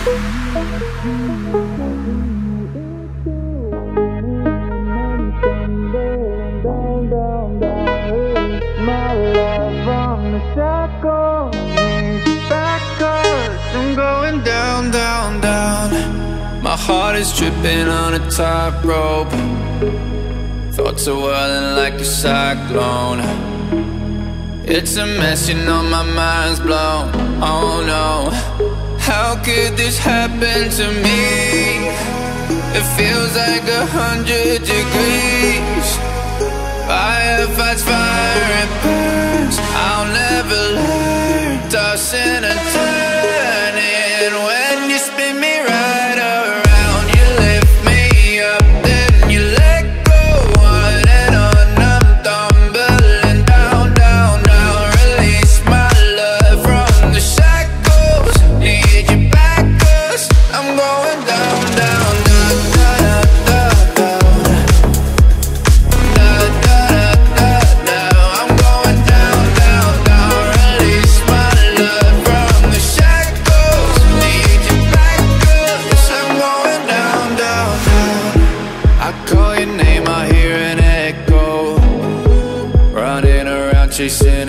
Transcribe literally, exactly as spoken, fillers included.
My heart is tripping on a tightrope. Thoughts are whirling like a cyclone. It's a mess, you know my mind's blown. Oh no, how could this happen to me? It feels like a hundred degrees. Fire fights fire and burns. I'll never learn. Tossing and turning when you spin me right around. You lift me up, then you let go. On and on, I'm tumbling down, down, down. Release my love from the shackles. Need you back, 'cause I'm going down, down, down, down, down, down, down, down, down, down. I'm going down, down, down. Release my love from the shackles. Need you back, 'cause I'm going down, down, down. I call your name, I hear an echo. Running around chasing